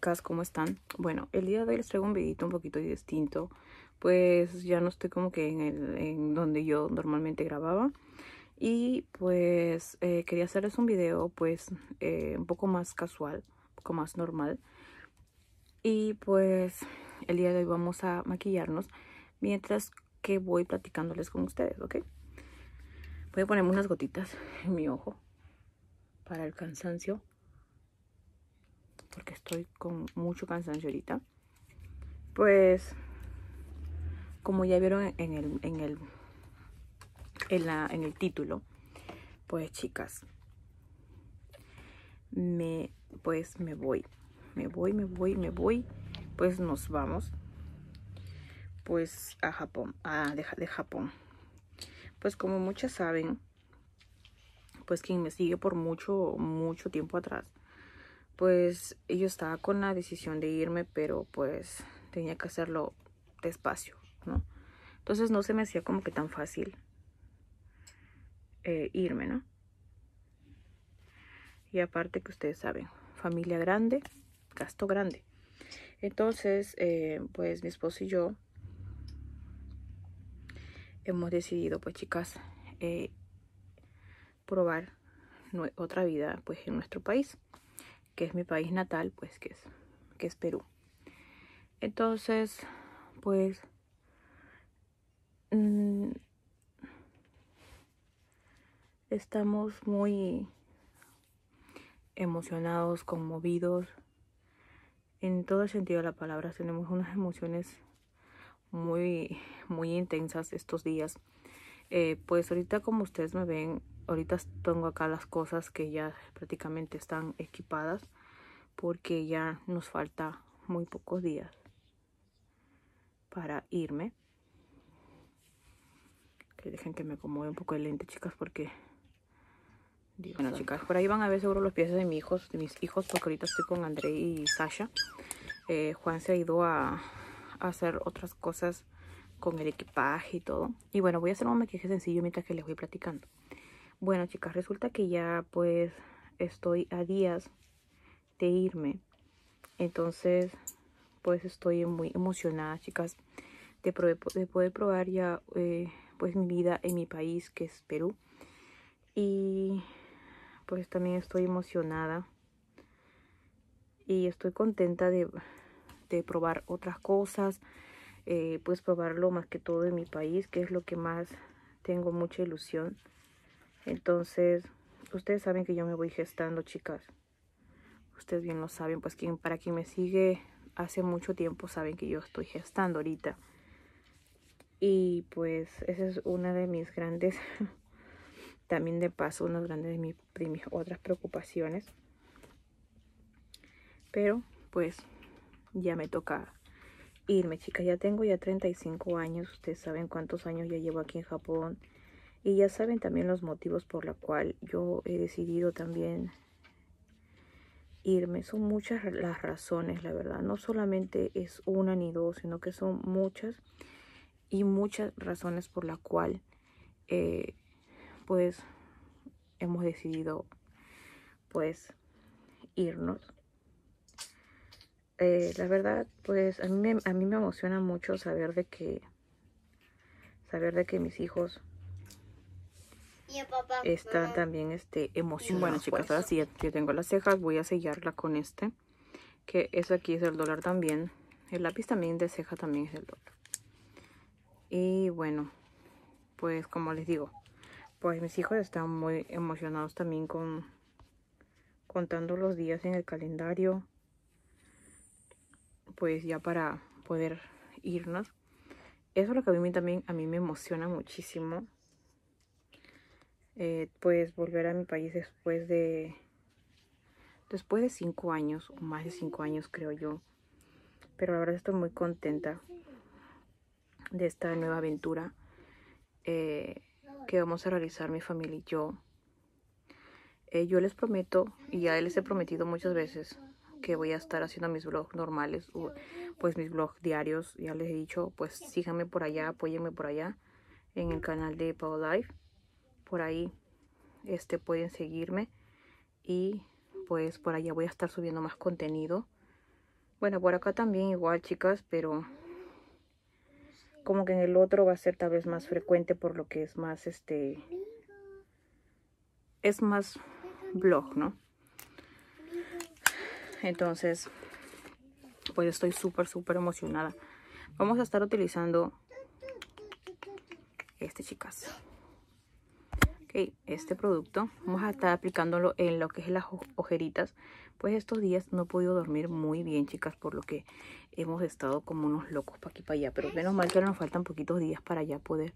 chicas, ¿cómo están? Bueno, el día de hoy les traigo un videito un poquito distinto. Pues ya no estoy como que en donde yo normalmente grababa. Y pues quería hacerles un video pues un poco más casual, un poco más normal. Y pues el día de hoy vamos a maquillarnos mientras que voy platicándoles con ustedes, ¿ok? Voy a ponerme unas gotitas en mi ojo para el cansancio, porque estoy con mucho cansancio ahorita. Pues como ya vieron en el título, pues chicas, me voy, pues nos vamos pues a Japón, de Japón. Pues como muchas saben, pues quien me sigue por mucho tiempo atrás, pues yo estaba con la decisión de irme, pero pues tenía que hacerlo despacio, ¿no? Entonces no se me hacía como que tan fácil irme, ¿no? Y aparte que ustedes saben, familia grande, gasto grande. Entonces, pues mi esposo y yo hemos decidido, pues chicas, probar otra vida pues en nuestro país, que es mi país natal, pues que es Perú. Entonces, pues estamos muy emocionados, conmovidos, en todo el sentido de la palabra. Tenemos unas emociones muy intensas estos días. Pues ahorita, como ustedes me ven, ahorita tengo acá las cosas que ya prácticamente están equipadas, porque ya nos falta muy pocos días para irme. Que dejen que me acomode un poco el lente, chicas, porque bueno, chicas, por ahí van a ver seguro los pies de mis hijos, porque ahorita estoy con André y Sasha. Juan se ha ido a hacer otras cosas con el equipaje y todo. Y bueno, voy a hacer un maquillaje sencillo mientras que les voy platicando. Bueno, chicas, resulta que ya pues estoy a días de irme. Entonces, pues estoy muy emocionada, chicas, de poder probar ya pues mi vida en mi país, que es Perú. Y pues también estoy emocionada y estoy contenta de probar otras cosas, pues probarlo más que todo en mi país, que es lo que más tengo mucha ilusión. Entonces, ustedes saben que yo me voy gestando, chicas. Ustedes bien lo saben, pues para quien me sigue hace mucho tiempo saben que yo estoy gestando ahorita. Y pues esa es una de mis grandes, también de paso, una grande de mis otras preocupaciones. Pero pues ya me toca irme, chicas. Ya tengo 35 años. Ustedes saben cuántos años ya llevo aquí en Japón. Y ya saben también los motivos por la cual yo he decidido también irme. Son muchas las razones, la verdad. No solamente es una ni dos, sino que son muchas y muchas razones por la cual pues hemos decidido pues irnos. La verdad, pues a mí me emociona mucho saber de que mis hijos están también emocionados. Bueno, chicas, ahora sí ya tengo las cejas. Voy a sellarla con que eso aquí es del dólar también. El lápiz también de ceja también es del dólar. Y bueno, pues como les digo, pues mis hijos están muy emocionados también contando los días en el calendario, pues ya para poder irnos. Eso es lo que a mí me emociona muchísimo. Pues volver a mi país después de 5 años, o más de 5 años creo yo. Pero la verdad estoy muy contenta de esta nueva aventura que vamos a realizar mi familia y yo. Yo les prometo, y ya les he prometido muchas veces, que voy a estar haciendo mis vlogs normales, pues mis vlogs diarios. Ya les he dicho, pues síganme por allá, apóyenme por allá en el canal de Pau Life. Por ahí pueden seguirme y pues por allá voy a estar subiendo más contenido Bueno, por acá también igual, chicas, pero como que en el otro va a ser tal vez más frecuente, por lo que es más es más vlog, ¿no? Entonces, pues estoy súper emocionada. Vamos a estar utilizando chicas. Ok, este producto. Vamos a estar aplicándolo en lo que es las ojeritas. Pues estos días no he podido dormir muy bien, chicas, por lo que hemos estado como unos locos para aquí para allá. Pero menos mal que nos faltan poquitos días para ya poder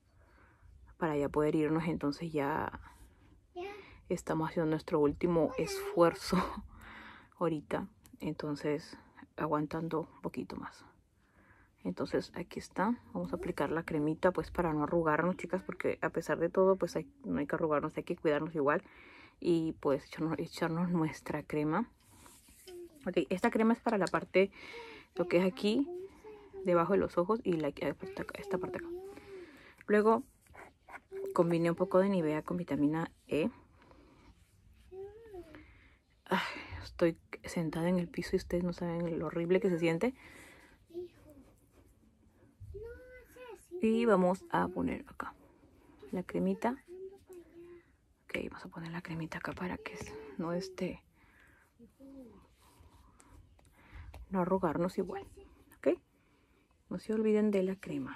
irnos. Entonces ya estamos haciendo nuestro último esfuerzo ahorita. Entonces, aguantando un poquito más. Entonces aquí está, vamos a aplicar la cremita pues para no arrugarnos, chicas, porque a pesar de todo pues no hay que arrugarnos, hay que cuidarnos igual. Y pues echarnos nuestra crema. Ok, esta crema es para la parte, lo que es aquí, debajo de los ojos y esta parte acá. Luego combiné un poco de Nivea con vitamina E. Ay, estoy sentada en el piso y ustedes no saben lo horrible que se siente. Y vamos a poner acá la cremita. Ok, vamos a poner la cremita acá para que no no arrugarnos igual. Ok, no se olviden de la crema.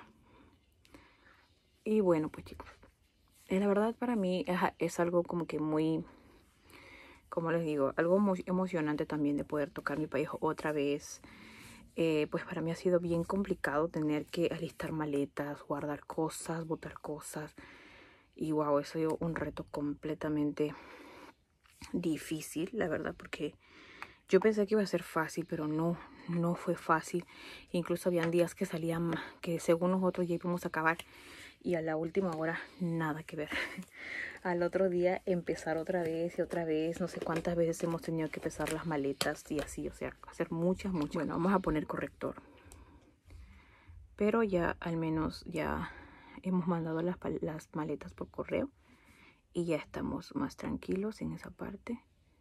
Y bueno, pues chicos, la verdad para mí es algo como que muy, como les digo, algo muy emocionante también de poder tocar mi país otra vez. Pues para mí ha sido bien complicado tener que alistar maletas, guardar cosas, botar cosas. Y wow, eso ha sido un reto completamente difícil, la verdad, porque yo pensé que iba a ser fácil, pero no fue fácil. Incluso habían días que salían, que según nosotros ya íbamos a acabar y a la última hora nada que ver. Al otro día empezar otra vez y otra vez. No sé cuántas veces hemos tenido que pesar las maletas y así, o sea, hacer muchas. Bueno, vamos a poner corrector. Pero ya al menos ya hemos mandado las maletas por correo y ya estamos más tranquilos en esa parte.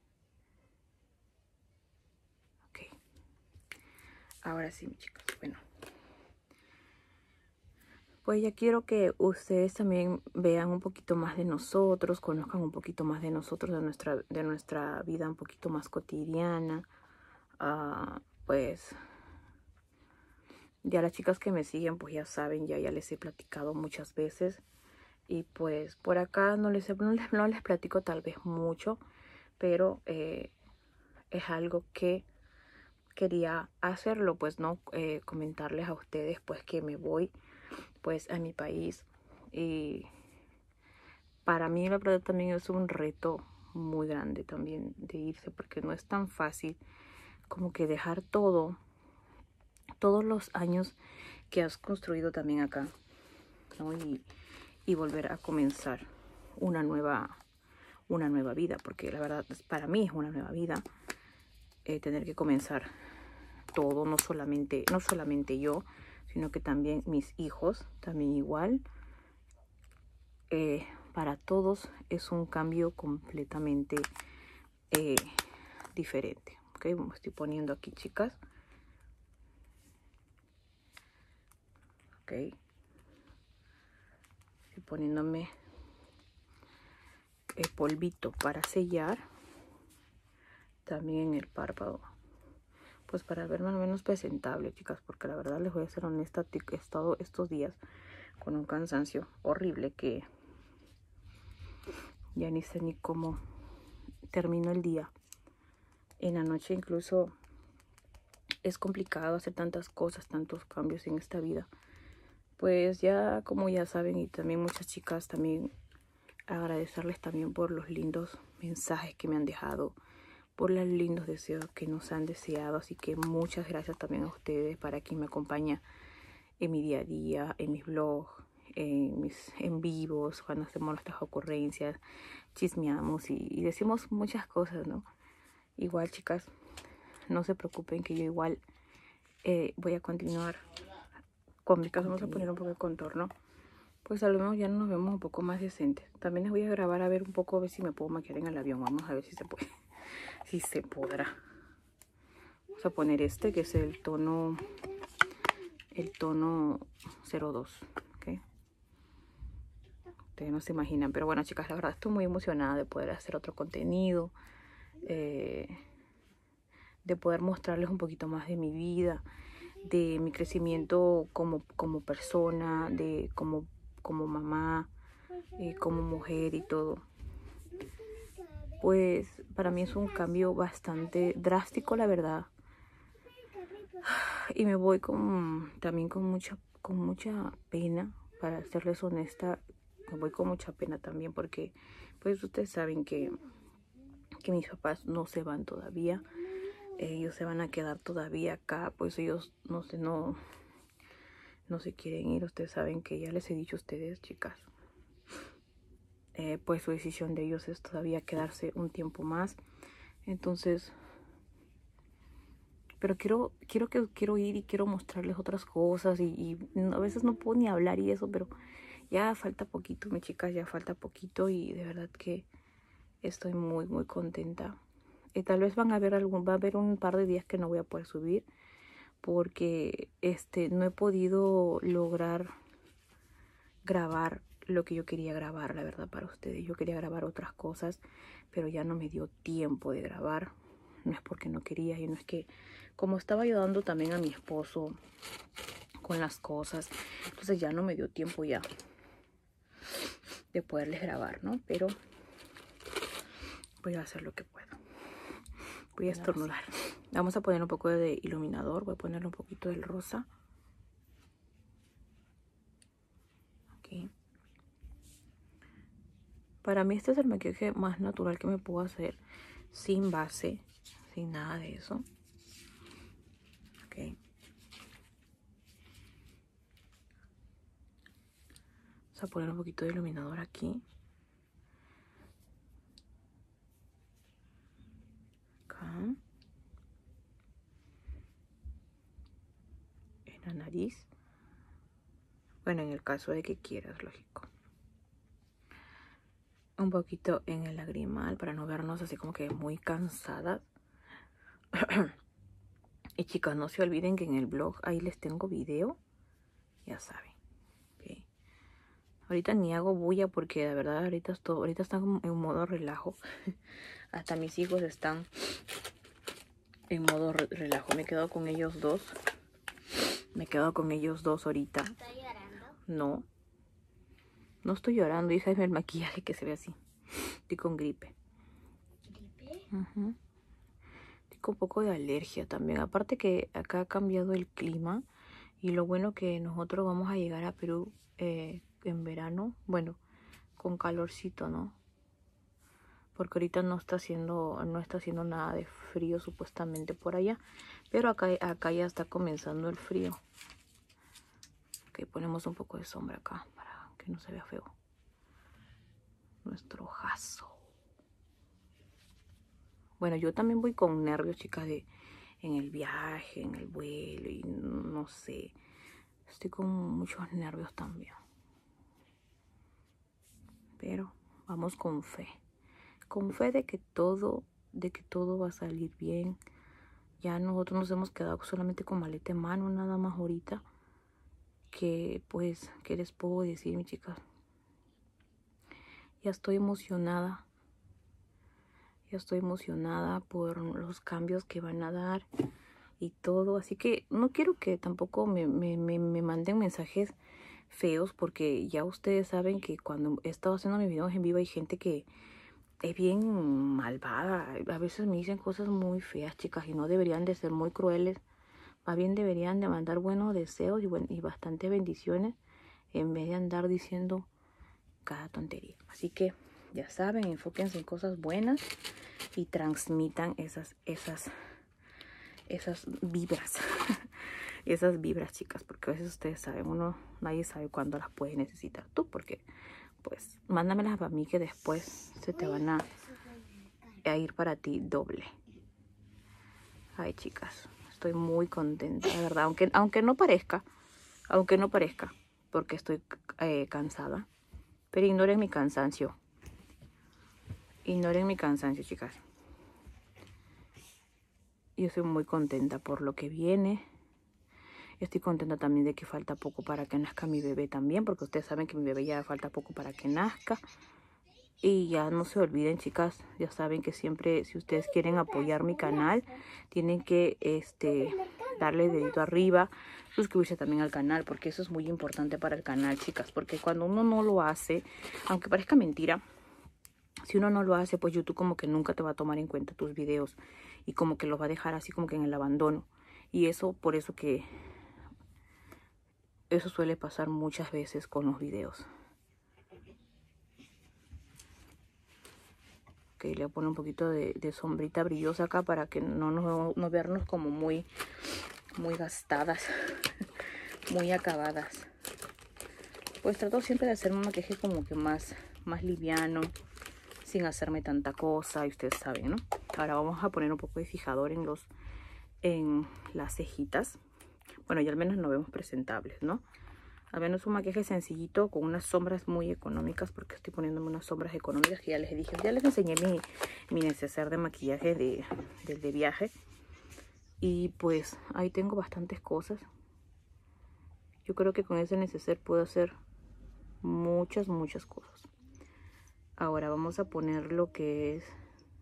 Ok. Ahora sí, mis chicos, bueno. Pues ya quiero que ustedes también vean un poquito más de nosotros, conozcan un poquito más de nosotros, de nuestra vida un poquito más cotidiana. Pues ya las chicas que me siguen pues ya saben, ya les he platicado muchas veces. Y pues por acá no les platico tal vez mucho, pero es algo que quería hacerlo, pues no comentarles a ustedes pues que me voy pues a mi país. Y para mí la verdad también es un reto muy grande también de irse, porque no es tan fácil como que dejar todos los años que has construido también acá, ¿no? Y volver a comenzar una nueva vida, porque la verdad para mí es una nueva vida, tener que comenzar todo, no solamente yo, sino que también mis hijos, también igual. Para todos es un cambio completamente diferente. Ok, me estoy poniendo aquí, chicas. Ok, estoy poniéndome el polvito para sellar también en el párpado, pues para verme al menos presentable, chicas, porque la verdad les voy a ser honesta, he estado estos días con un cansancio horrible que ya ni sé ni cómo termino el día. En la noche incluso es complicado hacer tantas cosas, tantos cambios en esta vida. Pues ya, como ya saben, y también muchas chicas, también agradecerles también por los lindos mensajes que me han dejado, por los lindos deseos que nos han deseado. Así que muchas gracias también a ustedes, para quien me acompaña en mi día a día, en mis vlogs, en mis en vivos, cuando hacemos nuestras ocurrencias, chismeamos y decimos muchas cosas, ¿no? Igual, chicas, no se preocupen que yo igual voy a continuar con mi caso. Vamos a poner un poco de contorno, pues al menos ya nos vemos un poco más decentes. También les voy a grabar a ver un poco, a ver si me puedo maquillar en el avión. Vamos a ver si se puede, si se podrá. Vamos Vamos a poner este, que es el tono 02. ¿Ok? Ustedes no se imaginan. Pero bueno, chicas, la verdad estoy muy emocionada de poder hacer otro contenido. De poder mostrarles un poquito más de mi vida, de mi crecimiento como persona, de como mamá, como mujer y todo. Pues para mí es un cambio bastante drástico, la verdad. Y me voy también con mucha pena, para serles honesta. Me voy con mucha pena también porque pues ustedes saben que mis papás no se van todavía. Ellos se van a quedar todavía acá, pues ellos no se quieren ir. Ustedes saben que ya les he dicho a ustedes, chicas, pues su decisión de ellos es todavía quedarse un tiempo más. Entonces, pero quiero ir y quiero mostrarles otras cosas y a veces no puedo ni hablar y eso, pero ya falta poquito, mis chicas, ya falta poquito y de verdad que estoy muy contenta. Tal vez va a haber un par de días que no voy a poder subir porque no he podido lograr grabar lo que yo quería grabar, la verdad, para ustedes. Yo quería grabar otras cosas, pero ya no me dio tiempo de grabar. No es porque no quería, y no es que, como estaba ayudando también a mi esposo con las cosas, entonces ya no me dio tiempo ya de poderles grabar, ¿no? Pero voy a hacer lo que puedo. Voy a estornudar. Vamos a poner un poco de iluminador. Voy a ponerle un poquito del rosa. Aquí. Para mí este es el maquillaje más natural que me puedo hacer. Sin base. Sin nada de eso. Ok. Vamos a poner un poquito de iluminador aquí. Acá. En la nariz. Bueno, en el caso de que quieras, lógico. Un poquito en el lagrimal para no vernos así como que muy cansadas. Y chicas, no se olviden que en el blog ahí les tengo video. Ya saben. Okay. Ahorita ni hago bulla porque de verdad ahorita están en modo relajo. Hasta mis hijos están en modo relajo. Me he quedado con ellos dos. Ahorita. ¿Estás llorando? No. No estoy llorando, hija, es el maquillaje que se ve así. Estoy con gripe. ¿Gripe? Estoy con un poco de alergia también. Aparte que acá ha cambiado el clima. Y lo bueno que nosotros vamos a llegar a Perú en verano. Bueno, con calorcito, ¿no? Porque ahorita no está haciendo nada de frío supuestamente por allá. Pero acá ya está comenzando el frío. Ok, ponemos un poco de sombra acá para que no se vea feo nuestro ojazo. Bueno, yo también voy con nervios, chicas, en el viaje, en el vuelo y no sé. Estoy con muchos nervios también. Pero vamos con fe. Con fe de que todo va a salir bien. Ya nosotros nos hemos quedado solamente con maleta en mano, nada más ahorita. Que pues, ¿qué les puedo decir, mis chicas? Ya estoy emocionada. Ya estoy emocionada por los cambios que van a dar y todo. Así que no quiero que tampoco me manden mensajes feos, porque ya ustedes saben que cuando he estado haciendo mis videos en vivo hay gente que es bien malvada. A veces me dicen cosas muy feas, chicas, y no deberían de ser muy crueles. Más bien deberían de mandar buenos deseos y bastantes bendiciones, en vez de andar diciendo cada tontería. Así que ya saben, enfóquense en cosas buenas y transmitan esas vibras. Esas vibras, chicas, porque a veces ustedes saben, nadie sabe cuándo las puede necesitar tú, porque pues mándamelas a mí que después se te van a ir para ti doble. Ay, chicas, estoy muy contenta, de verdad, aunque no parezca, porque estoy cansada, pero ignoren mi cansancio. Ignoren mi cansancio, chicas. Y estoy muy contenta por lo que viene. Estoy contenta también de que falta poco para que nazca mi bebé también, porque ustedes saben que mi bebé ya falta poco para que nazca. Y ya no se olviden, chicas, ya saben que siempre, si ustedes quieren apoyar mi canal, tienen que darle dedito arriba, suscribirse también al canal, porque eso es muy importante para el canal, chicas, porque cuando uno no lo hace, aunque parezca mentira, si uno no lo hace, pues YouTube como que nunca te va a tomar en cuenta tus videos y como que los va a dejar así como que en el abandono. Y eso, por eso que eso suele pasar muchas veces con los videos. Ok, le voy a poner un poquito de sombrita brillosa acá para que no vernos como muy gastadas, muy acabadas. Pues trato siempre de hacer un maquillaje como que más liviano, sin hacerme tanta cosa, y ustedes saben, ¿no? Ahora vamos a poner un poco de fijador en las cejitas. Bueno, ya al menos nos vemos presentables, ¿no? Al menos un maquillaje sencillito con unas sombras muy económicas, porque estoy poniéndome unas sombras económicas que ya les dije. Ya les enseñé mi neceser de maquillaje del de viaje. Y pues ahí tengo bastantes cosas. Yo creo que con ese neceser puedo hacer muchas cosas. Ahora vamos a poner lo que es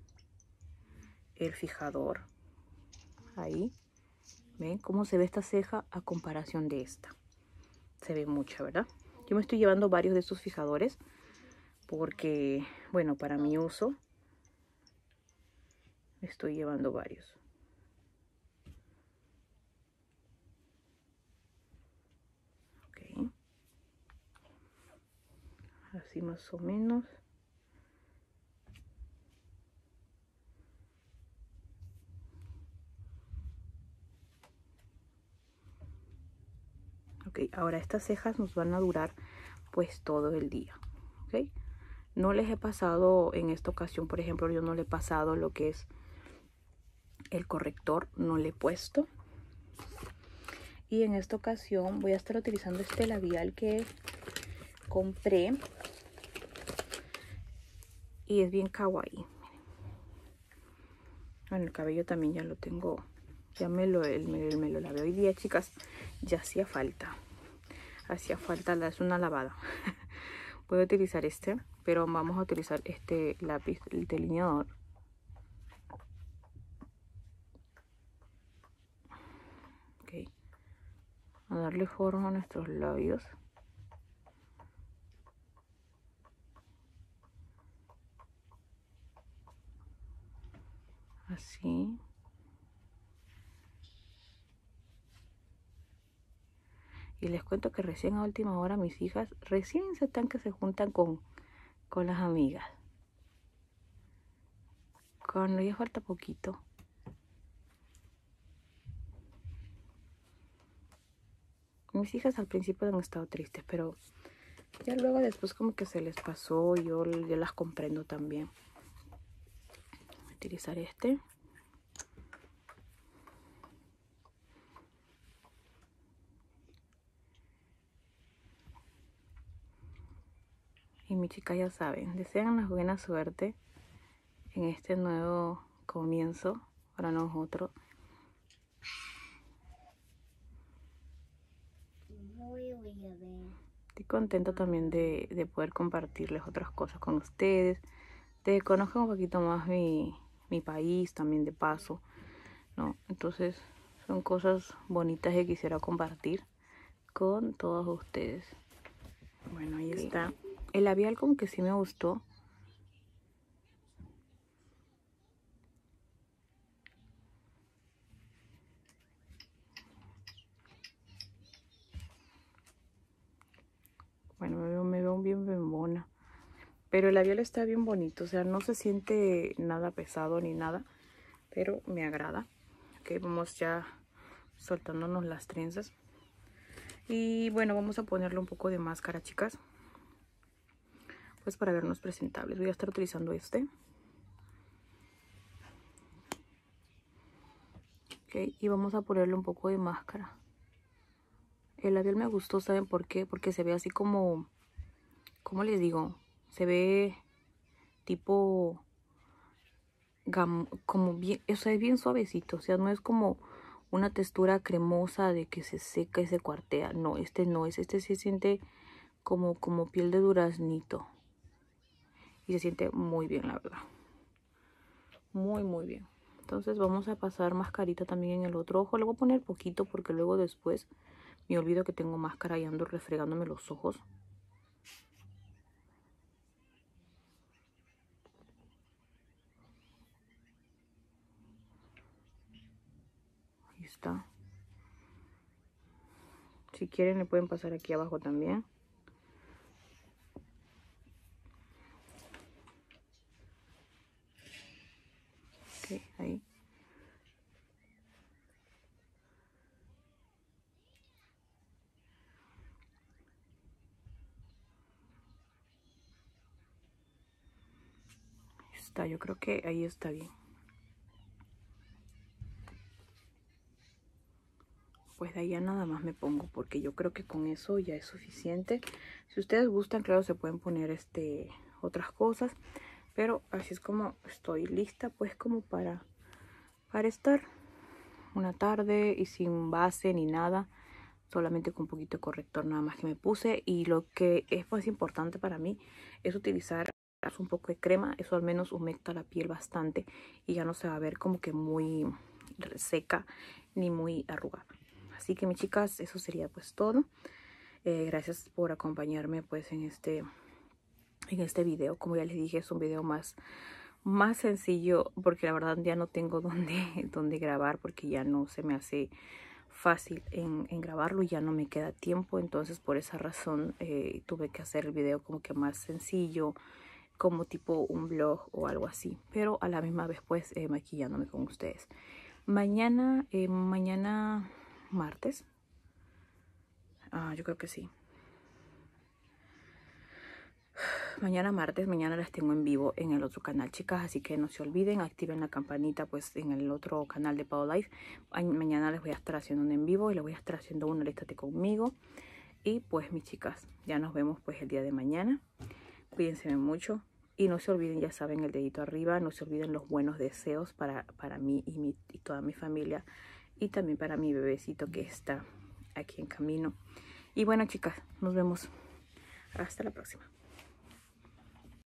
el fijador. Ahí. ¿Ven cómo se ve esta ceja a comparación de esta? Se ve mucha, ¿verdad? Yo me estoy llevando varios de estos fijadores porque, bueno, para mi uso me estoy llevando varios. Ok. Así más o menos. Ok, ahora estas cejas nos van a durar pues todo el día. Ok. No les he pasado en esta ocasión, por ejemplo, yo no le he pasado lo que es el corrector, no le he puesto. Y en esta ocasión voy a estar utilizando este labial que compré. Y es bien kawaii. Bueno, el cabello también ya lo tengo. Ya me lo lavé hoy día, chicas. Ya hacía falta. Hacía falta, es una lavada. Voy a utilizar este, pero vamos a utilizar este lápiz, el delineador. Ok. A darle forma a nuestros labios. Así. Y les cuento que recién a última hora mis hijas recién están que se juntan con las amigas. Cuando ya falta poquito. Mis hijas al principio han estado tristes, pero ya luego después como que se les pasó. Yo las comprendo también. Voy a utilizar este. Y mis chicas ya saben, desean una buena suerte en este nuevo comienzo para nosotros. Estoy contenta también de poder compartirles otras cosas con ustedes, de que conozcan un poquito más mi país también de paso, ¿no? Entonces son cosas bonitas que quisiera compartir con todos ustedes. Bueno, ahí está. El labial como que sí me gustó. Bueno, me veo bien bembona. Pero el labial está bien bonito. O sea, no se siente nada pesado ni nada. Pero me agrada. Ok, vamos ya soltándonos las trenzas. Y bueno, vamos a ponerle un poco de máscara, chicas. Pues para vernos presentables. Voy a estar utilizando este. Ok, y vamos a ponerle un poco de máscara. El labial me gustó, ¿saben por qué? Porque se ve así como... ¿Cómo les digo? Se ve tipo como bien, o sea, es bien suavecito. O sea, no es como una textura cremosa de que se seca y se cuartea. No, este no es. Este se siente como piel de duraznito. Y se siente muy bien, la verdad. Muy, muy bien. Entonces vamos a pasar mascarita también en el otro ojo. Le voy a poner poquito porque luego después me olvido que tengo máscara y ando refregándome los ojos. Ahí está. Si quieren le pueden pasar aquí abajo también. Ok, ahí. Ahí está, yo creo que ahí está bien. Pues de ahí ya nada más me pongo porque yo creo que con eso ya es suficiente. Si ustedes gustan, claro, se pueden poner otras cosas. Pero así es como estoy lista, pues como para estar una tarde y sin base ni nada. Solamente con un poquito de corrector nada más que me puse. Y lo que es más importante para mí es utilizar un poco de crema. Eso al menos humecta la piel bastante y ya no se va a ver como que muy seca ni muy arrugada. Así que mis chicas, eso sería pues todo. Gracias por acompañarme pues en este video. Como ya les dije, es un video más sencillo porque la verdad ya no tengo dónde grabar porque ya no se me hace fácil en grabarlo y ya no me queda tiempo. Entonces por esa razón tuve que hacer el video como que más sencillo, como tipo un vlog o algo así, pero a la misma vez pues maquillándome con ustedes. Mañana martes, yo creo que sí. Mañana martes, mañana las tengo en vivo en el otro canal, chicas, así que no se olviden, activen la campanita pues en el otro canal de Pau Life. Mañana les voy a estar haciendo un en vivo y les voy a estar haciendo uno, Estate conmigo. Y pues mis chicas, ya nos vemos pues el día de mañana. Cuídense mucho y no se olviden, ya saben, el dedito arriba. No se olviden los buenos deseos para mí y toda mi familia, y también para mi bebecito que está aquí en camino. Y bueno, chicas, nos vemos hasta la próxima.